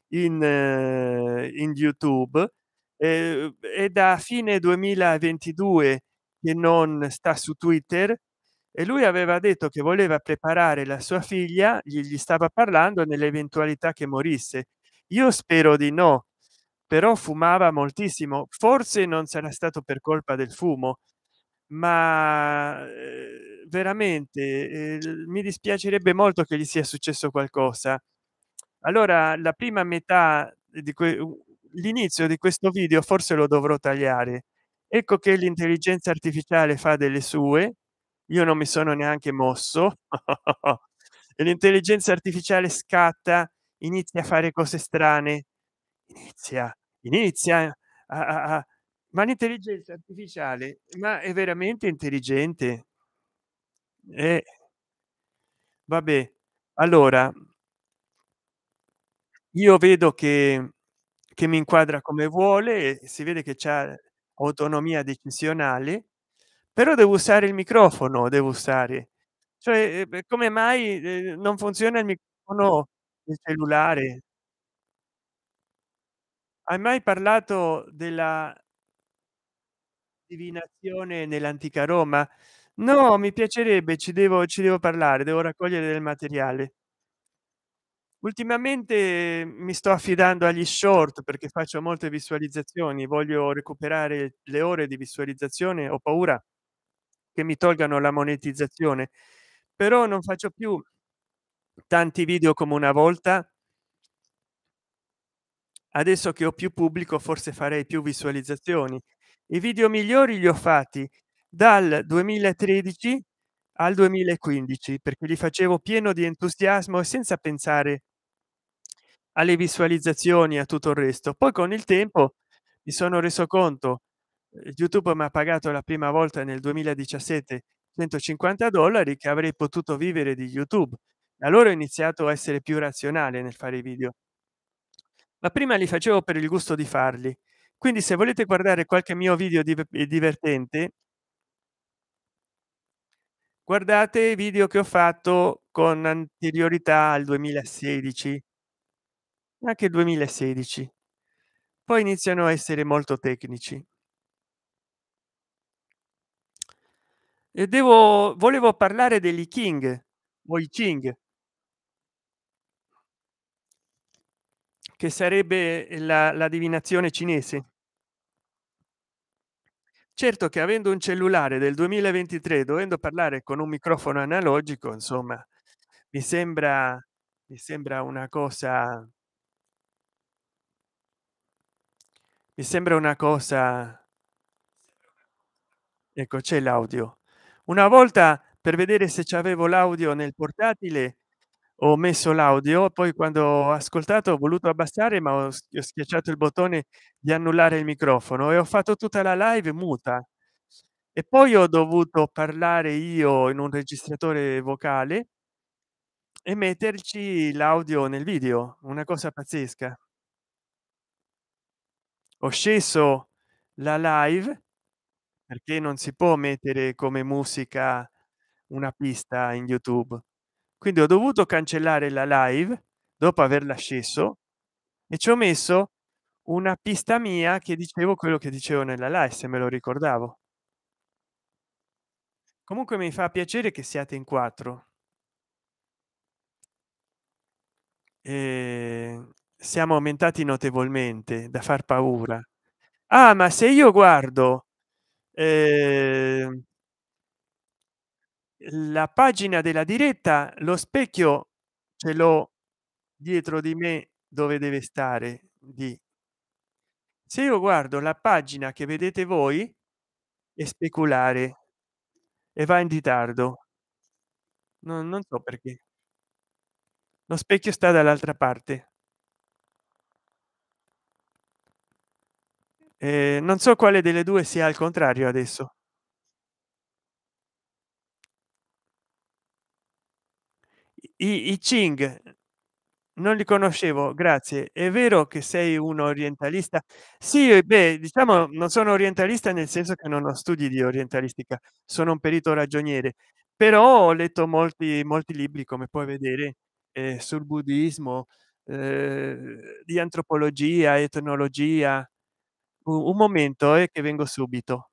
in YouTube. È da fine 2022 che non sta su Twitter, e lui aveva detto che voleva preparare la sua figlia, gli stava parlando nell'eventualità che morisse. Io spero di no, però fumava moltissimo. Forse non sarà stato per colpa del fumo, ma veramente mi dispiacerebbe molto che gli sia successo qualcosa. Allora la prima metà di l'inizio di questo video forse lo dovrò tagliare. Ecco che l'intelligenza artificiale fa delle sue, io non mi sono neanche mosso e l'intelligenza artificiale scatta, inizia a fare cose strane, inizia ma l'intelligenza artificiale, ma è veramente intelligente. E vabbè, allora io vedo che che mi inquadra come vuole e si vede che c'ha autonomia decisionale, però devo usare il microfono, devo usare, cioè beh, come mai non funziona il microfono del cellulare? Hai mai parlato della divinazione nell'antica Roma? No, mi piacerebbe, ci devo parlare, devo raccogliere del materiale. Ultimamente mi sto affidando agli short perché faccio molte visualizzazioni, voglio recuperare le ore di visualizzazione, ho paura che mi tolgano la monetizzazione, però non faccio più tanti video come una volta. Adesso che ho più pubblico forse farei più visualizzazioni. I video migliori li ho fatti dal 2013 al 2015 perché li facevo pieno di entusiasmo e senza pensare alle visualizzazioni, a tutto il resto. Poi con il tempo mi sono reso conto, youtube mi ha pagato la prima volta nel 2017 $150 che avrei potuto vivere di youtube. Allora ho iniziato a essere più razionale nel fare i video, ma prima li facevo per il gusto di farli. Quindi se volete guardare qualche mio video divertente, guardate i video che ho fatto con anteriorità al 2016, anche 2016, poi iniziano a essere molto tecnici. E volevo parlare degli King o i Ching, che sarebbe la divinazione cinese. Certo che avendo un cellulare del 2023 dovendo parlare con un microfono analogico, insomma, mi sembra una cosa, mi sembra una cosa. Ecco, c'è l'audio. Una volta per vedere se c'avevo l'audio nel portatile ho messo l'audio, poi quando ho ascoltato ho voluto abbassare, ma ho schiacciato il bottone di annullare il microfono e ho fatto tutta la live muta. E poi ho dovuto parlare io in un registratore vocale e metterci l'audio nel video, una cosa pazzesca. Ho sceso la live perché non si può mettere come musica una pista in youtube, quindi ho dovuto cancellare la live dopo averla sceso e ci ho messo una pista mia che dicevo quello che dicevo nella live, se me lo ricordavo. Comunque mi fa piacere che siate in quattro. Siamo aumentati notevolmente da far paura. Ah, ma se io guardo la pagina della diretta, lo specchio ce l'ho dietro di me dove deve stare di, se io guardo la pagina che vedete voi è speculare e va in ritardo. Non so perché lo specchio sta dall'altra parte. Non so quale delle due sia al contrario adesso. I Ching non li conoscevo, grazie. È vero che sei un orientalista? Sì, beh, diciamo non sono orientalista nel senso che non ho studi di orientalistica, sono un perito ragioniere, però ho letto molti libri, come puoi vedere, sul buddismo, di antropologia, etnologia. Un momento, che vengo subito.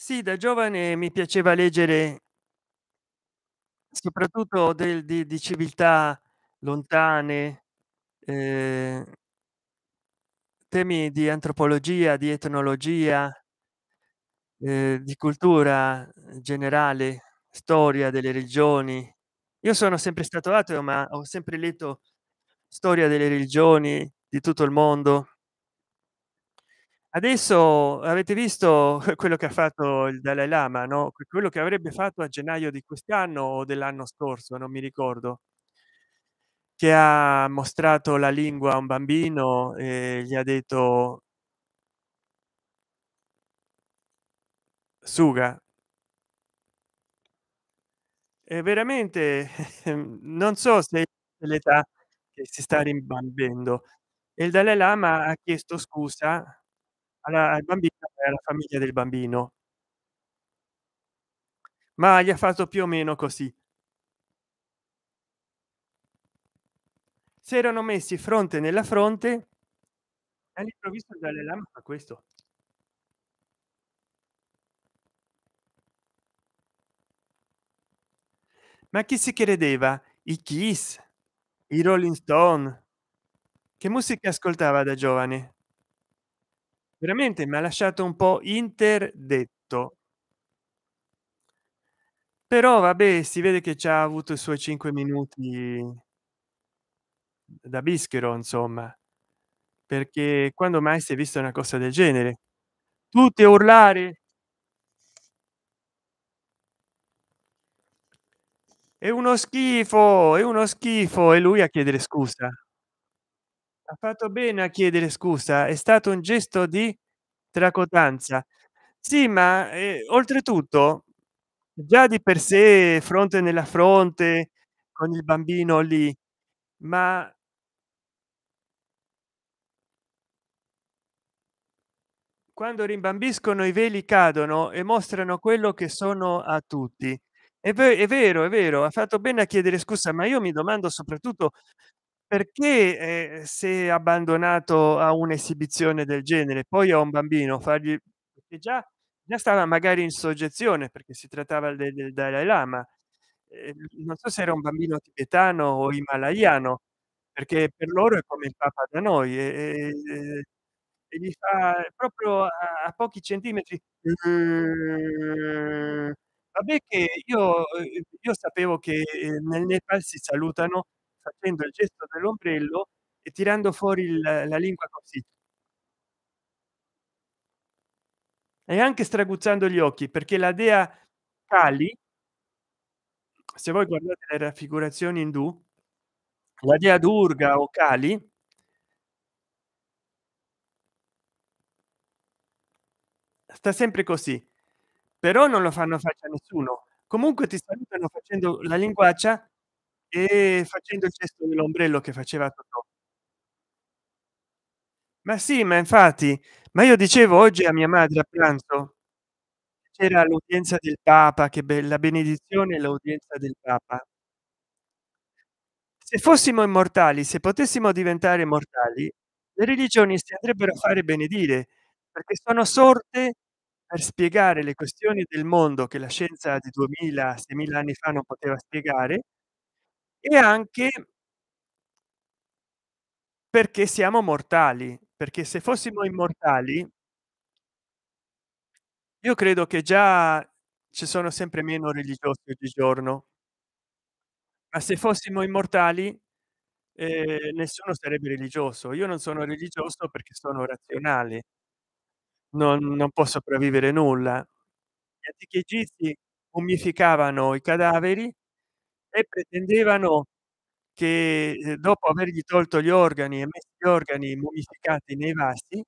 Sì, da giovane mi piaceva leggere soprattutto di civiltà lontane, ehm, temi di antropologia, di etnologia, di cultura generale, storia delle regioni. Io sono sempre stato ateo, ma ho sempre letto storia delle religioni di tutto il mondo. Adesso avete visto quello che ha fatto il Dalai Lama, no? Quello che avrebbe fatto a gennaio di quest'anno o dell'anno scorso, non mi ricordo, che ha mostrato la lingua a un bambino e gli ha detto suga. E veramente non so se è l'età che si sta rimbambendo. E il Dalai Lama ha chiesto scusa al bambino e alla famiglia del bambino, ma gli ha fatto più o meno così. Si erano messi fronte nella fronte e all'improvviso il Dalai Lama fa questo. Ma chi si credeva? I Kiss, i Rolling Stone? Che musica ascoltava da giovane? Veramente mi ha lasciato un po' interdetto. Però vabbè, si vede che c'ha avuto i suoi 5 minuti da bischero, insomma, perché quando mai si è vista una cosa del genere? Tutti a urlare: è uno schifo" e lui a chiedere scusa. Ha fatto bene a chiedere scusa, è stato un gesto di tracotanza. Sì, ma, oltretutto già di per sé fronte nella fronte con il bambino lì, ma quando rimbambiscono i veli cadono e mostrano quello che sono a tutti. È vero, è vero, ha fatto bene a chiedere scusa, ma io mi domando soprattutto perché, si è abbandonato a un'esibizione del genere, poi a un bambino fargli che già stava magari in soggezione perché si trattava del Dalai Lama. Non so se era un bambino tibetano o himalayano, perché per loro è come il Papa da noi, e gli fa proprio a pochi centimetri. Vabbè che io sapevo che, nel Nepal si salutano facendo il gesto dell'ombrello e tirando fuori la lingua così, e anche straguzzando gli occhi, perché la dea Kali, se voi guardate le raffigurazioni indù, la dea Durga o Kali sta sempre così, però non lo fanno faccia a nessuno. Comunque ti salutano facendo la linguaccia e facendo il gesto dell'ombrello che faceva Totò. Ma sì, ma infatti, ma io dicevo oggi a mia madre a pranzo, c'era l'udienza del Papa, che la benedizione e l'udienza del Papa. Se fossimo immortali, se potessimo diventare mortali, le religioni si andrebbero a fare benedire, perché sono sorte per spiegare le questioni del mondo che la scienza di 2000 6000 anni fa non poteva spiegare, e anche perché siamo mortali, perché se fossimo immortali io credo che già ci sono sempre meno religiosi oggigiorno, ma se fossimo immortali, nessuno sarebbe religioso. Io non sono religioso perché sono razionale, non può sopravvivere nulla. Gli antichi egizi mummificavano i cadaveri e pretendevano che, dopo avergli tolto gli organi e messo gli organi mummificati nei vasi,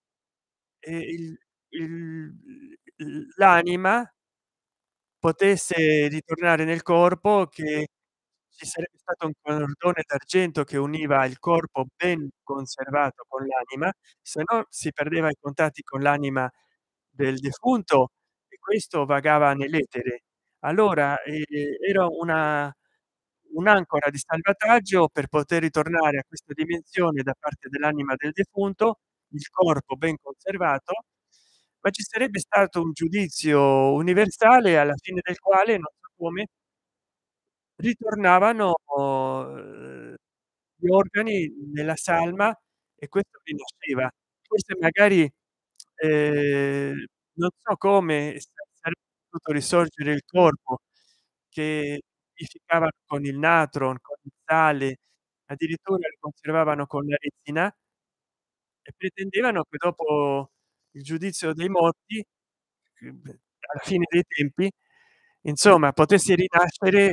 l'anima potesse ritornare nel corpo, che ci sarebbe stato un cordone d'argento che univa il corpo ben conservato con l'anima, se no si perdeva i contatti con l'anima del defunto e questo vagava nell'etere. Allora, era una un'ancora di salvataggio per poter ritornare a questa dimensione da parte dell'anima del defunto, il corpo ben conservato, ma ci sarebbe stato un giudizio universale alla fine del quale, non so come, ritornavano, gli organi nella salma e questo rinasceva. Forse magari, non so come sarebbe potuto risorgere il corpo che modificavano con il natron, con il sale, addirittura li conservavano con la resina e pretendevano che dopo il giudizio dei morti, alla fine dei tempi, insomma potesse rinascere,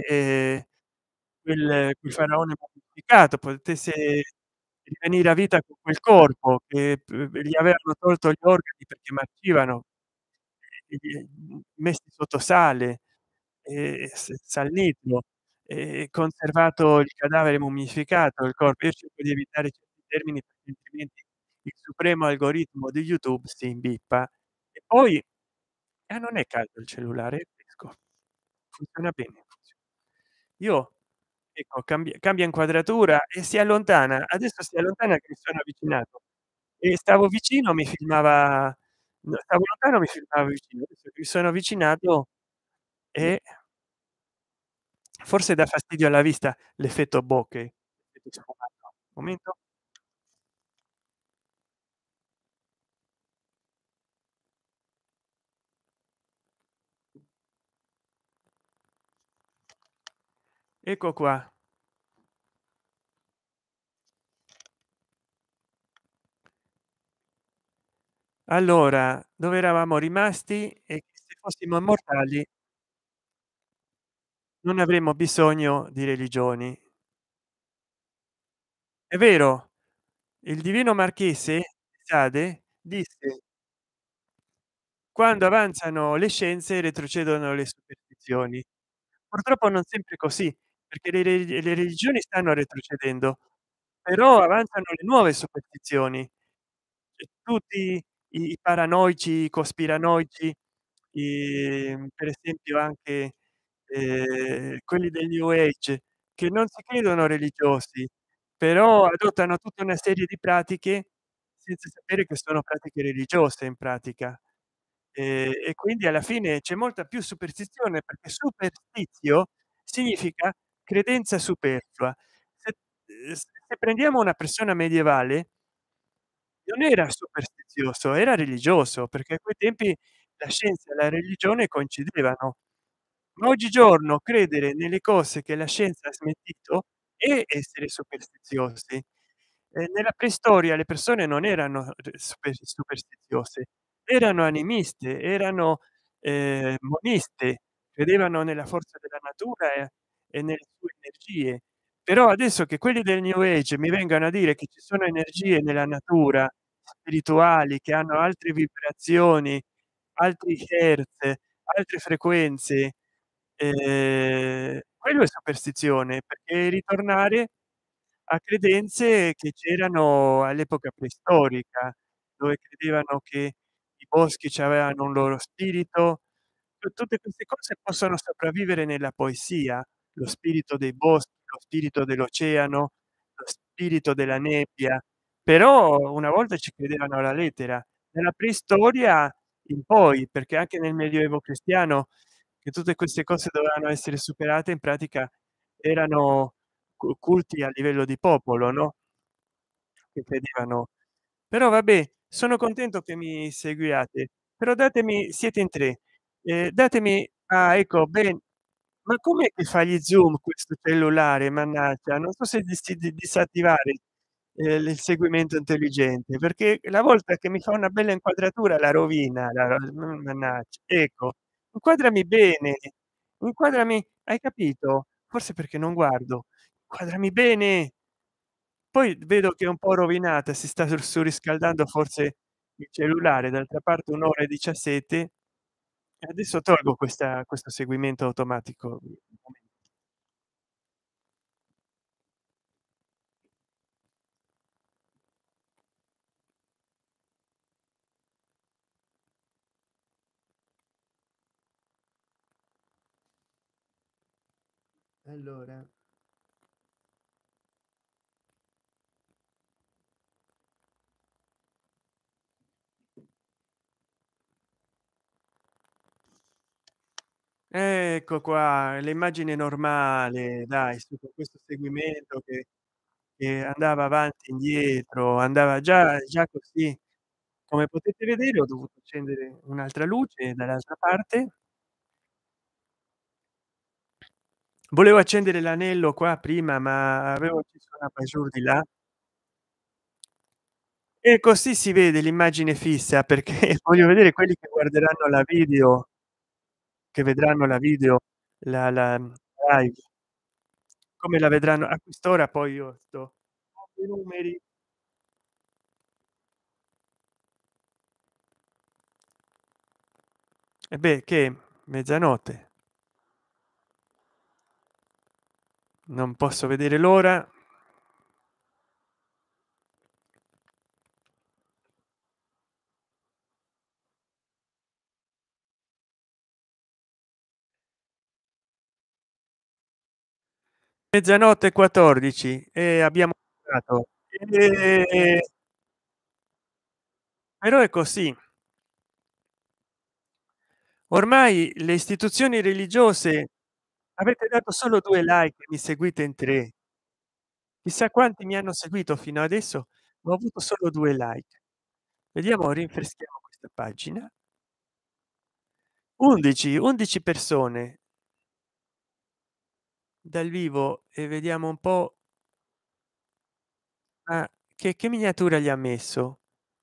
quel faraone mummificato, potesse rivenire a vita con quel corpo che gli avevano tolto gli organi perché marcivano, messi sotto sale, sal nitro, conservato il cadavere mummificato, il corpo. Io cerco di evitare certi termini perché altrimenti il supremo algoritmo di YouTube si imbippa. E poi non è caldo il cellulare, è fresco. Funziona bene, io ecco cambia inquadratura e si allontana. Adesso si allontana che mi sono avvicinato e stavo vicino mi filmava, no, stavo lontano mi filmava vicino, adesso che mi sono avvicinato e forse dà fastidio alla vista l'effetto bokeh, l'effetto sfumato. Momento, ecco qua. Allora, dove eravamo rimasti è che se fossimo immortali non avremmo bisogno di religioni. È vero, il divino marchese de Sade disse: "Quando avanzano le scienze retrocedono le superstizioni". Purtroppo non sempre è così, perché le religioni stanno retrocedendo, però avanzano le nuove superstizioni. Tutti i paranoici, i cospiranoici, per esempio anche, quelli del New Age, che non si credono religiosi, però adottano tutta una serie di pratiche senza sapere che sono pratiche religiose in pratica. E quindi alla fine c'è molta più superstizione, perché superstitio significa credenza superflua. Se prendiamo una persona medievale non era superstizioso, era religioso, perché a quei tempi la scienza e la religione coincidevano. Ma oggigiorno credere nelle cose che la scienza ha smentito è essere superstiziosi. Nella preistoria le persone non erano superstiziose, erano animiste, erano, moniste, credevano nella forza della natura e nelle sue energie. Però adesso che quelli del New Age mi vengano a dire che ci sono energie nella natura, spirituali, che hanno altre vibrazioni, altri hertz, altre frequenze, quello è superstizione, perché è ritornare a credenze che c'erano all'epoca preistorica, dove credevano che i boschi c'avevano un loro spirito. Tutte queste cose possono sopravvivere nella poesia, lo spirito dei boschi, lo spirito dell'oceano, lo spirito della nebbia, però una volta ci credevano alla lettera. Nella preistoria in poi, perché anche nel medioevo cristiano, che tutte queste cose dovevano essere superate, in pratica erano culti a livello di popolo, no, che credevano. Però vabbè, sono contento che mi seguiate, però datemi, siete in 3, datemi, ecco, ben, ma com'è che fa gli zoom questo cellulare, mannaggia? Non so se disattivare, il seguimento intelligente, perché la volta che mi fa una bella inquadratura la rovina, mannaggia. Ecco, inquadrami bene, inquadrami, hai capito? Forse perché non guardo. Inquadrami bene. Poi vedo che è un po' rovinata, si sta surriscaldando forse il cellulare, d'altra parte 1 ora e 17 e adesso tolgo questo seguimento automatico. Allora, ecco qua l'immagine normale, dai, su con questo seguimento che andava avanti e indietro, andava già così. Come potete vedere ho dovuto accendere un'altra luce dall'altra parte. Volevo accendere l'anello qua prima, ma avevo acceso una abajur di là e così si vede l'immagine fissa, perché voglio vedere quelli che guarderanno la video, che vedranno la video, la live, come la vedranno a quest'ora. Poi io sto i numeri. E beh, che mezzanotte, non posso vedere l'ora. Mezzanotte e 14 e abbiamo dato però è così. Ormai le istituzioni religiose, avete dato solo 2 like, mi seguite in 3. Chissà quanti mi hanno seguito fino adesso, ho avuto solo 2 like. Vediamo, rinfreschiamo questa pagina. 11 persone dal vivo e vediamo un po'. Ah, che miniatura gli ha messo?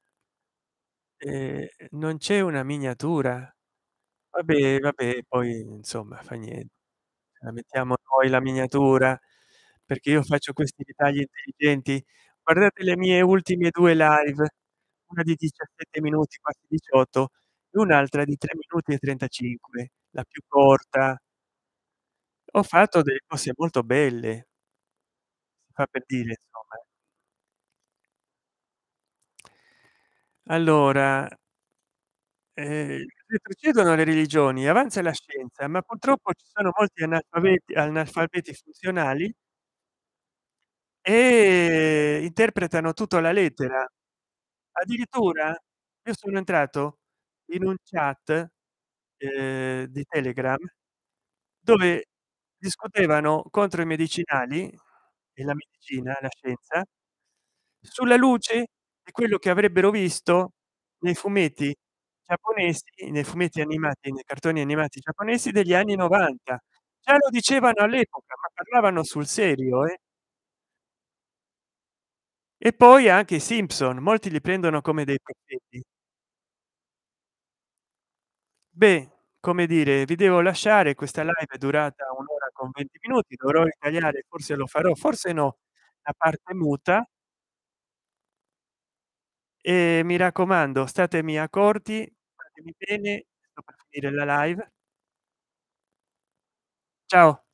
Non c'è una miniatura. Vabbè, vabbè, poi insomma fa niente. La mettiamo noi la miniatura, perché io faccio questi ritagli intelligenti. Guardate le mie ultime 2 live, una di 17 minuti, quasi 18, e un'altra di 3 minuti e 35, la più corta. Ho fatto delle cose molto belle, si fa per dire, insomma. Allora, retrocedono le religioni, avanza la scienza, ma purtroppo ci sono molti analfabeti funzionali e interpretano tutto alla lettera. Addirittura io sono entrato in un chat, di Telegram, dove discutevano contro i medicinali e la medicina, la scienza, sulla luce di quello che avrebbero visto nei fumetti giapponesi, nei fumetti animati, nei cartoni animati giapponesi degli anni '90. Già lo dicevano all'epoca, ma parlavano sul serio, eh. E poi anche i Simpson, molti li prendono come dei profeti. Beh, come dire, vi devo lasciare, questa live è durata 1 ora con 20 minuti, dovrò ritagliare, forse lo farò, forse no, la parte muta. E mi raccomando, statemi accorti, statemi bene, sto per finire la live. Ciao.